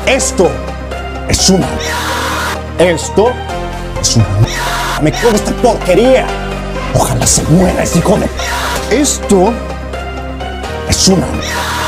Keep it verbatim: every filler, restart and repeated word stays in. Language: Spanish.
Esto es una... Esto es una... Me quedo de esta porquería. Ojalá se muera ese hijo de... Esto es una...